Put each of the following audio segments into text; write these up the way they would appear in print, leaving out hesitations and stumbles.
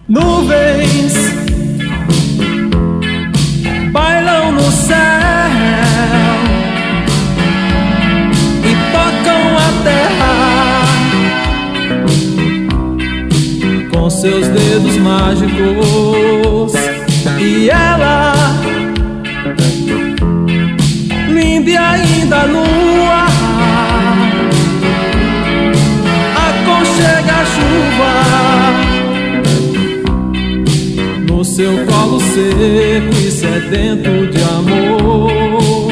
Nuvens bailam no céu e tocam a terra com seus dedos mágicos. E ela, linda e ainda nua, aconchega a chuva no seu colo seco e sedento de amor.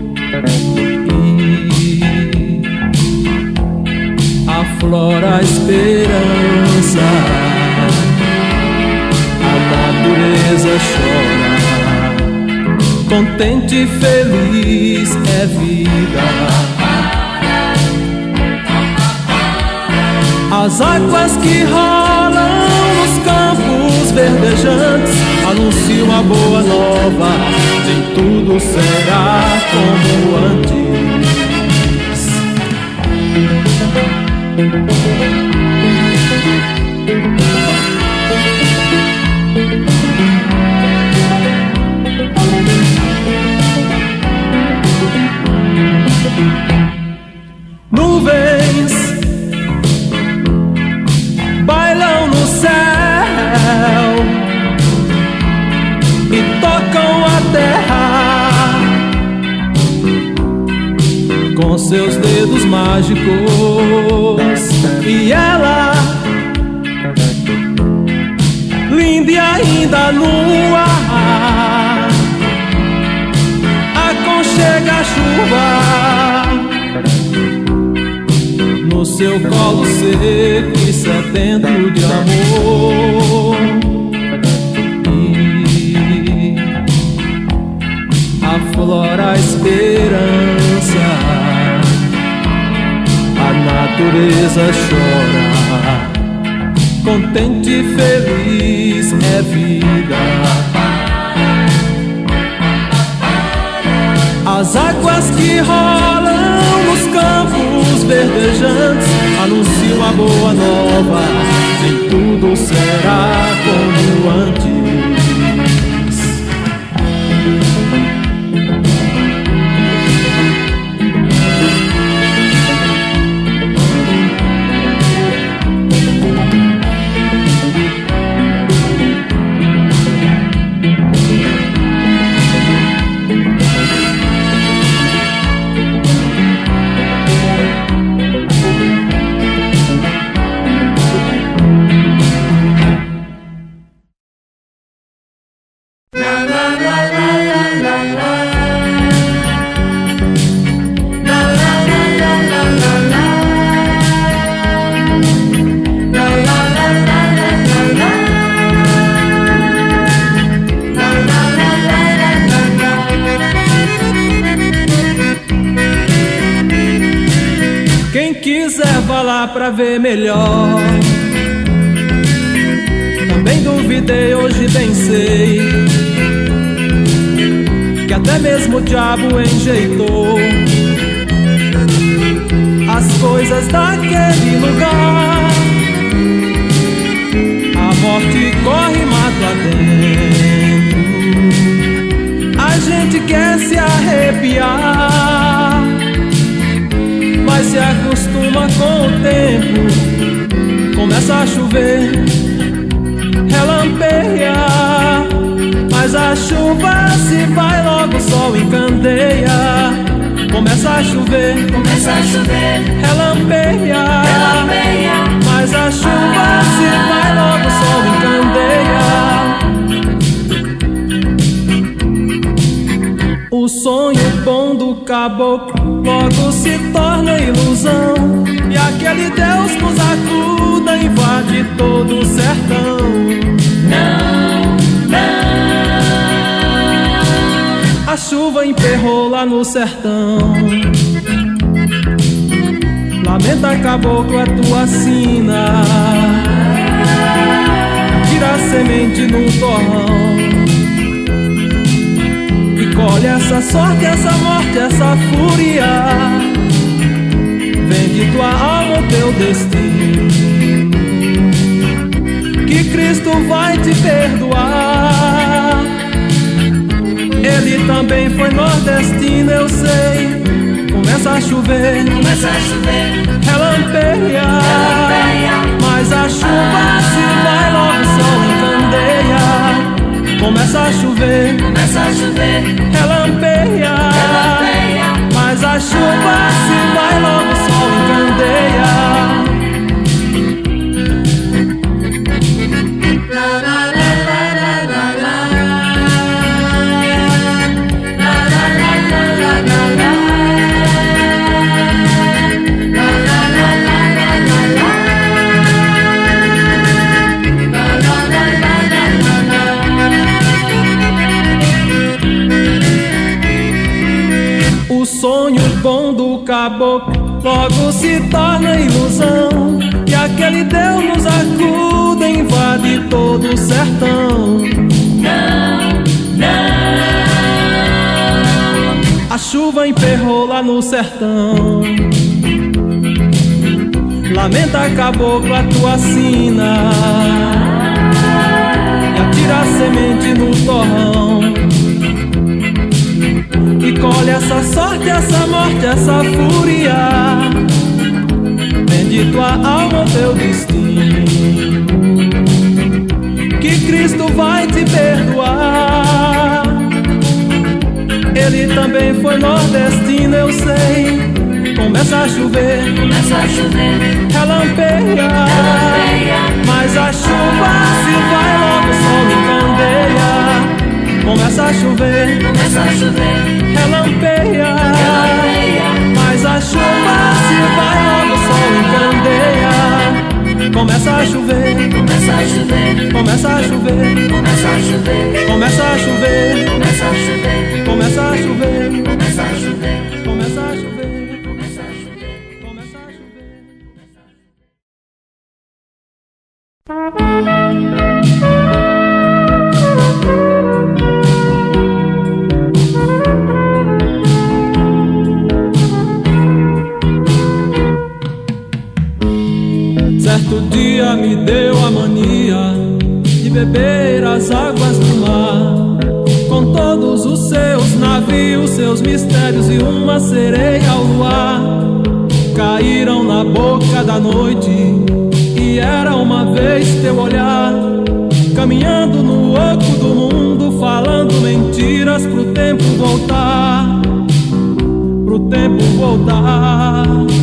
E aflora a esperança, a natureza chora, contente e feliz é vida. As águas que rolam nos campos verdejantes anunciam a boa nova, nem tudo será como antes. Nuvens bailam no céu e tocam a terra com seus dedos mágicos. E ela, linda e ainda nua, aconchega a chuva no seu colo seco e sedento de amor. E aflora a esperança, a natureza chora, contente e feliz é vida. As águas que rolam nos campos verdejantes anunciam a boa nova, nem tudo será como antes. Quem quiser vá lá pra ver melhor. Também duvidei, hoje bem sei que até mesmo o diabo enjeitou as coisas daquele lugar. A morte corre mato adentro, a gente quer se arrepiar, mas se acostuma com o tempo. Começa a chover, relampeia, mas a chuva se vai, logo o sol encandeia. Começa a chover, relampeia, mas a chuva se vai, logo o sol encandeia. O sonho bom do caboclo logo se torna ilusão, e aquele Deus nos acuda, invade todo o sertão. Não, não. A chuva emperrou lá no sertão. Lamenta, caboclo, a tua sina, tira a semente no torrão e colhe essa sorte, essa morte, essa fúria. Vende tua alma, o teu destino, que Cristo vai te perdoar. Ele também foi nordestino, eu sei. Começa a chover, relampeia, mas a chuva se vai, logo o sol encandeia. Começa a chover, relampeia, mas a chuva se vai, logo o sol encandeia. O sonho bom do caboclo logo se torna ilusão, e aquele Deus nos acuda, invade todo o sertão. Não, não. A chuva emperrou lá no sertão. Lamenta, caboclo, a tua sina, e atira a semente no torrão. E colhe essa sorte, essa morte, essa fúria. Vende tua alma, teu destino, que Cristo vai te perdoar. Ele também foi nordestino, eu sei. Começa a chover, relampeia, mas a chuva se vai, logo o sol encandeia. Começa a chover, relampeia, mas a chuva se vai, logo o sol encandeia. Começa a chover, começa a chover, começa a chover, começa a chover, começa a chover, começa a chover, começa a chover, começa a chover, começa a chover, começa a chover, começa a chover. Certo dia me deu a mania de beber as águas do mar, com todos os seus navios, seus mistérios e uma sereia ao luar. Caíram na boca da noite e era uma vez teu olhar, caminhando no oco do mundo, falando mentiras pro tempo voltar, pro tempo voltar.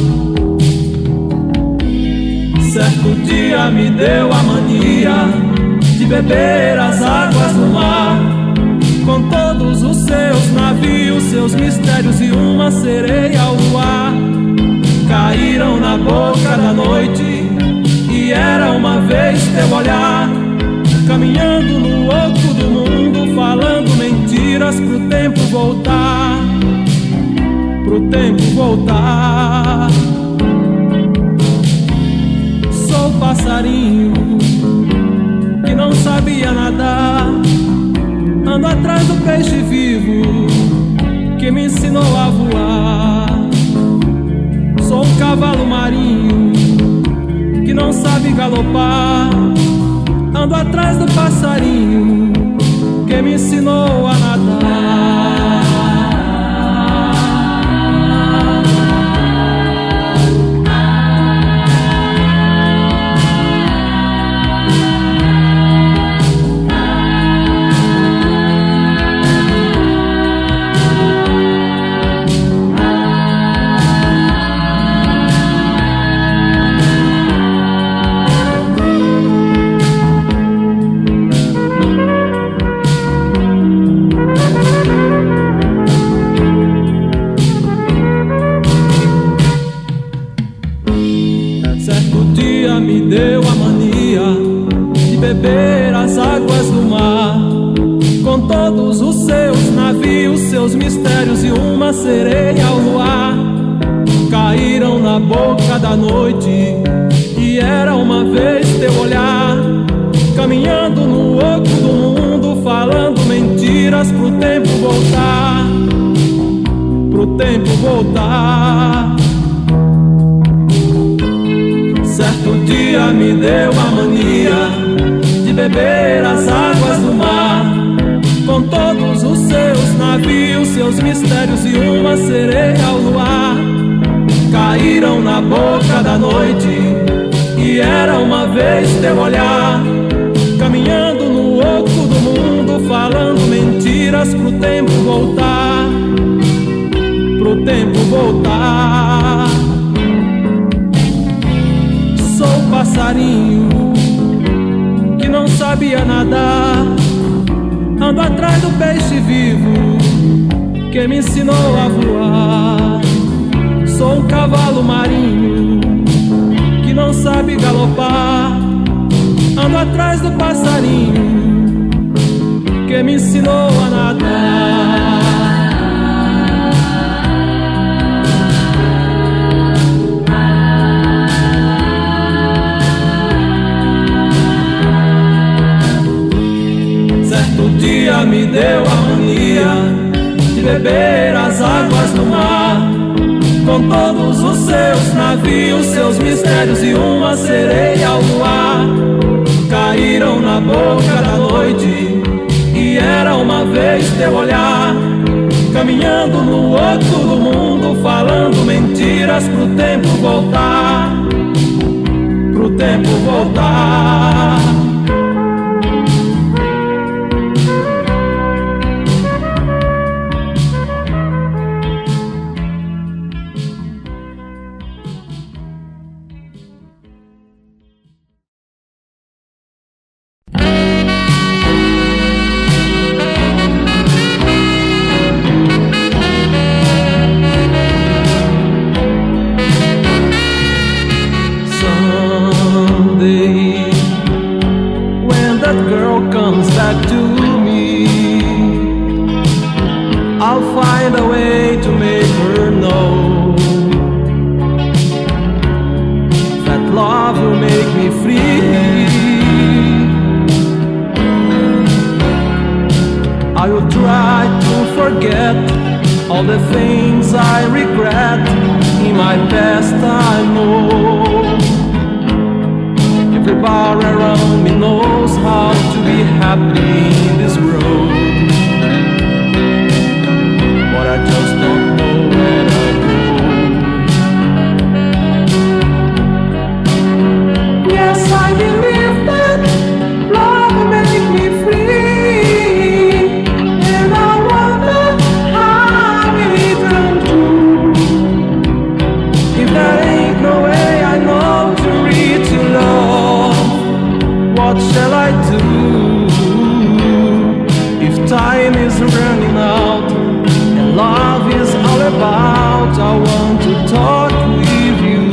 Certo dia me deu a mania de beber as águas do mar, com todos os seus navios, seus mistérios e uma sereia ao luar. Caíram na boca da noite e era uma vez teu olhar, caminhando no oco do mundo, falando mentiras pro tempo voltar, pro tempo voltar. Sou passarinho que não sabia nadar, ando atrás do peixe vivo que me ensinou a voar. Sou um cavalo marinho que não sabe galopar, ando atrás do passarinho que me ensinou a nadar. Me deu a mania de beber as águas do mar, com todos os seus navios, seus mistérios e uma sereia ao luar. Caíram na boca da noite e era uma vez teu olhar, caminhando no oco do mundo, falando mentiras pro tempo voltar, pro tempo voltar. Certo dia me deu a mania beber as águas do mar, com todos os seus navios, seus mistérios e uma sereia ao luar. Caíram na boca da noite e era uma vez teu olhar, caminhando no oco do mundo, falando mentiras pro tempo voltar, pro tempo voltar. Sou passarinho que não sabia nadar, ando atrás do peixe vivo que me ensinou a voar. Sou um cavalo marinho que não sabe galopar, ando atrás do passarinho que me ensinou a nadar. Certo dia me deu a mania de beber as águas do mar, com todos os seus navios, seus mistérios e uma sereia ao luar. Caíram na boca da noite e era uma vez teu olhar, caminhando no oco do mundo, falando mentiras pro tempo voltar, pro tempo voltar. All the things I regret in my past, I know. Everybody around me knows how to be happy in this world, but I just don't know where I go. Yes, I believe that love will make me free, and I wonder there ain't no way I know to reach your love. What shall I do if time is running out and love is all about? I want to talk with you.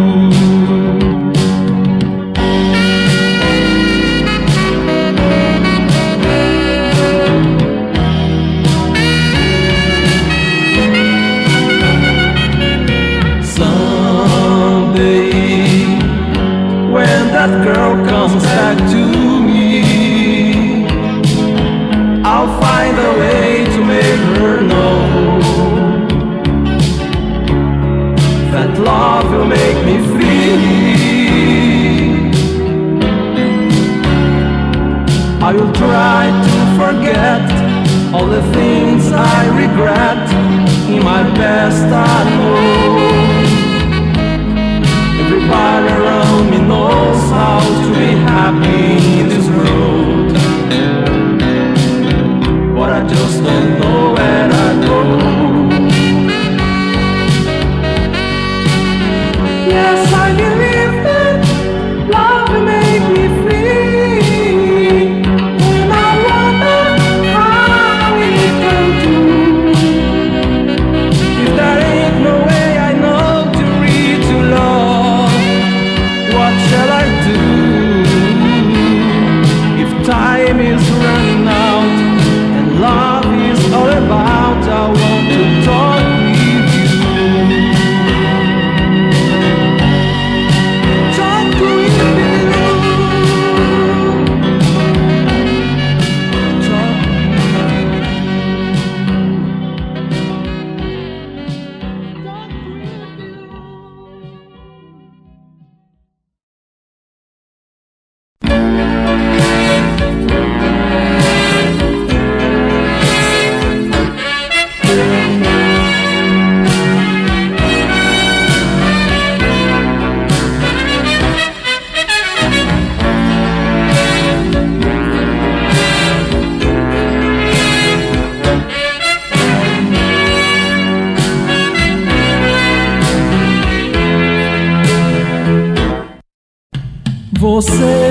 That girl comes back to me, I'll find a way to make her know that love will make me free. I will try to forget all the things I regret in my past, I know. Everybody around me knows how to be happy in this world, but I just don't know where I go. Yes, I believe that love will make me free, and I wonder how it can do. If there ain't no way I know to reach your love, what shall I do if time is running out and love is all about? I want to talk with you. Talk with you. Talk with you. Você,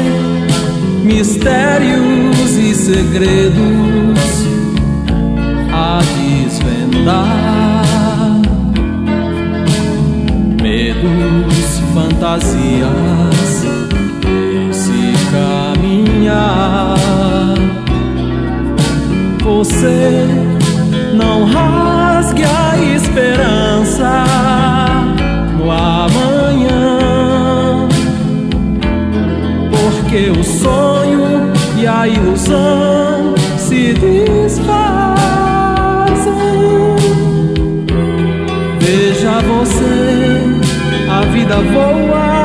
mistérios e segredos a desvendar, medos, fantasias, esse caminhar. Você não rasgue a esperança no amanhã, porque o sonho e a ilusão se desfazem. Veja você, a vida voa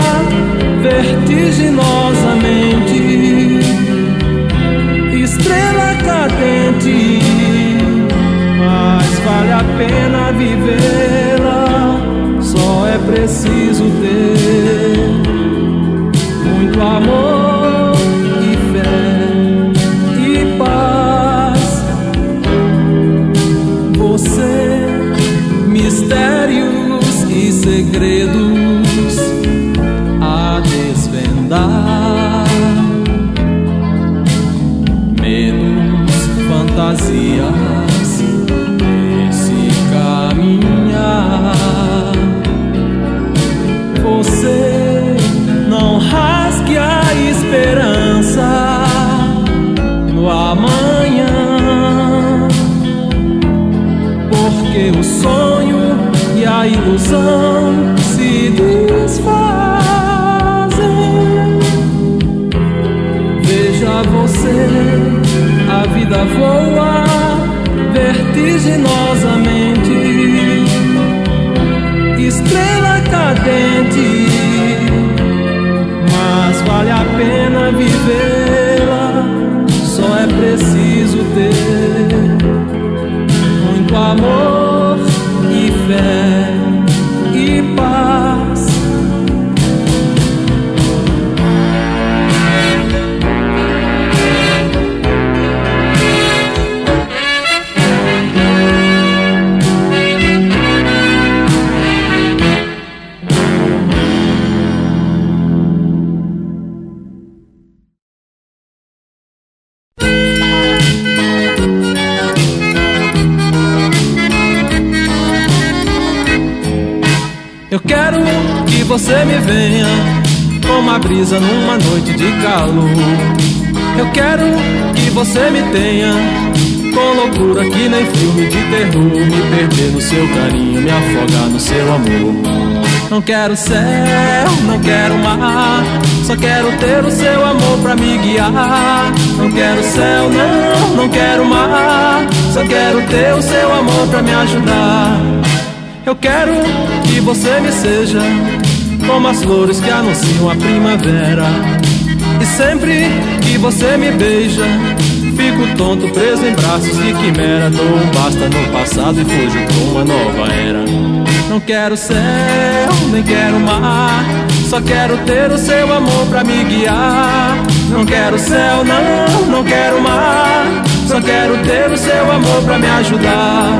vertiginosamente, estrela cadente, mas vale a pena vivê-la. Só é preciso ter muito amor e fé e paz. Você, mistérios e segredos a desvendar, medos, fantasias, esse caminhar. Você não rasgue a esperança no amanhã, porque o sonho e a ilusão se desfazem. Veja você, a vida voa vertiginosamente, estrela cadente, mas vale a pena vivê-la. Só é preciso ter muito amor e fé e paz. Eu quero que você me venha com uma brisa numa noite de calor. Eu quero que você me tenha com loucura que nem filme de terror, me perder no seu carinho, me afogar no seu amor. Não quero céu, não quero mar, só quero ter o seu amor pra me guiar. Não quero céu, não quero mar, só quero ter o seu amor pra me ajudar. Eu quero que você me seja como as flores que anunciam a primavera, e sempre que você me beija, fico tonto, preso em braços de quimera. Dou um basta no passado e fujo pra uma nova era. Não quero céu, nem quero mar, só quero ter o seu amor pra me guiar. Não quero céu, não quero mar, só quero ter o seu amor pra me ajudar.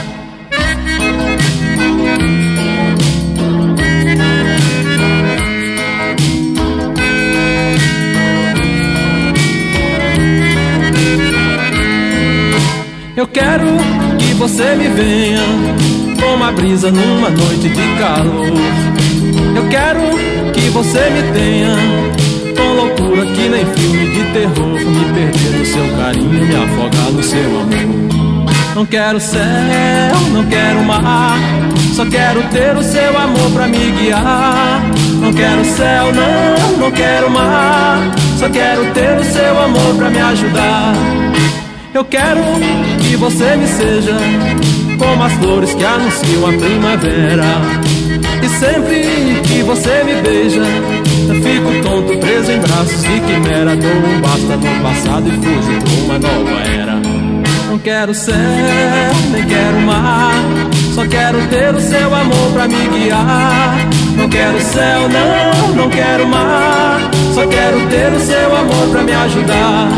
Eu quero que você me venha com uma brisa numa noite de calor. Eu quero que você me tenha com loucura que nem filme de terror, me perder no seu carinho, me afogar no seu amor. Não quero céu, não quero mar, só quero ter o seu amor pra me guiar. Não quero céu, não quero mar, só quero ter o seu amor pra me ajudar. Eu quero que você me seja como as flores que anunciam a primavera, e sempre que você me beija, eu fico tonto, preso em braços de quimera. Dou um basta no passado e fujo pra uma nova era. Não quero céu, nem quero mar, só quero ter o seu amor pra me guiar. Não quero céu, não quero mar, só quero ter o seu amor pra me ajudar.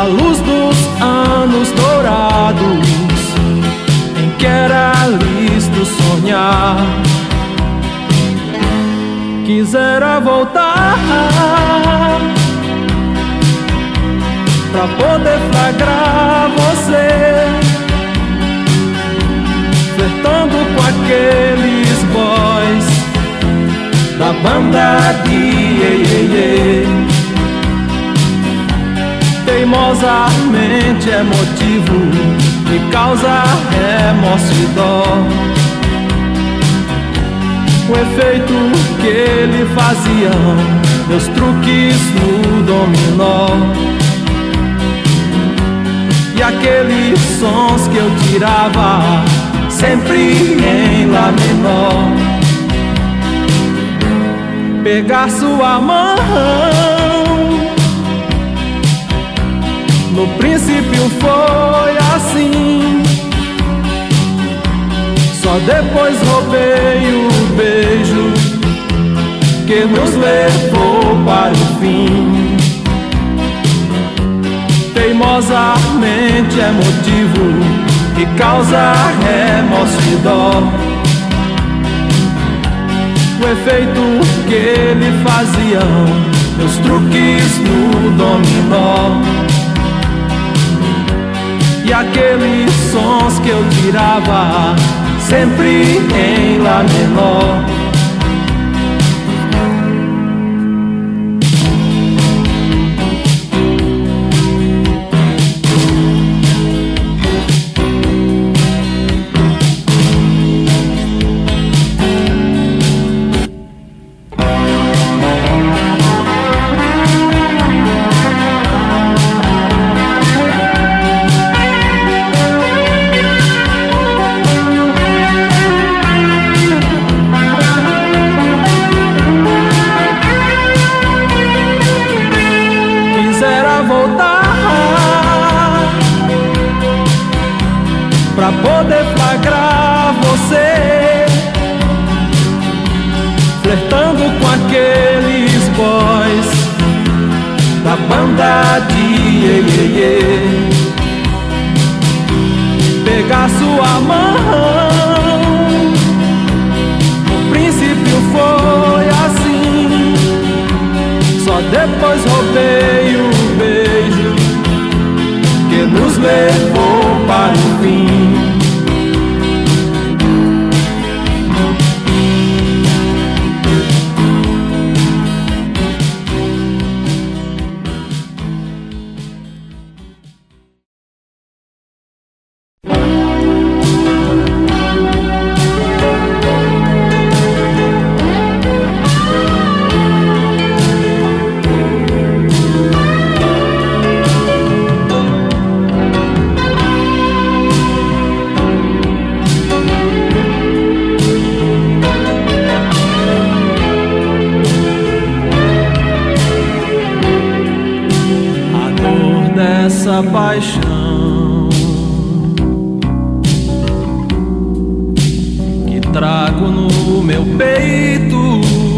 à luz dos anos dourados em que era lícito sonhar. Quisera voltar pra poder flagrar você flertando com aqueles boys da banda de Iê. Teimosamente é motivo que causa remorso e dó. O efeito que ele fazia, meus truques no dominó, e aqueles sons que eu tirava sempre em lá menor. Pegar sua mão, no princípio foi assim, só depois roubei o beijo que nos levou para o fim. Teimosamente é motivo que causa remorso e dó. O efeito que ele fazia, meus truques no dominó, e aqueles sons que eu tirava sempre em lá menor. Pra poder flagrar você flertando com aqueles boys da banda de Iê. Pegar sua mão, no princípio foi assim, só depois roubei o beijo que nos levou para o fim. Essa paixão que trago no meu peito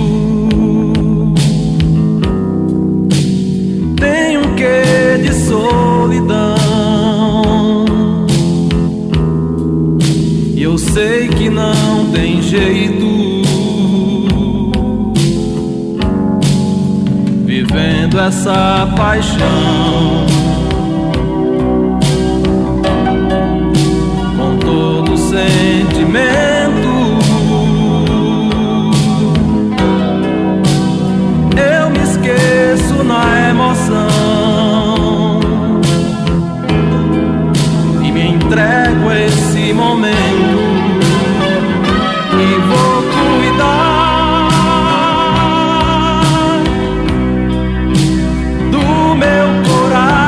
tem um quê de solidão, e eu sei que não tem jeito vivendo essa paixão. Sentimento, eu me esqueço na emoção e me entrego a esse momento e vou cuidar do meu coração.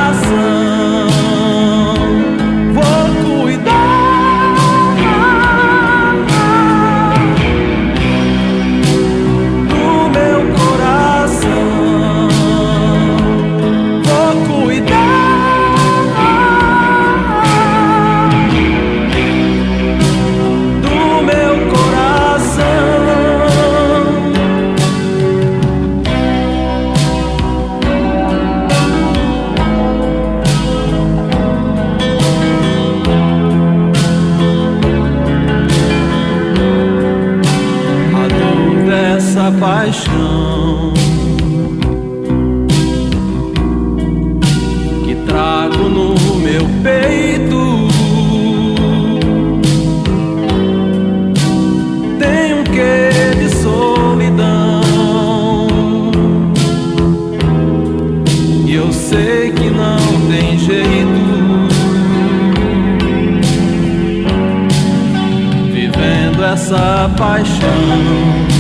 paixão.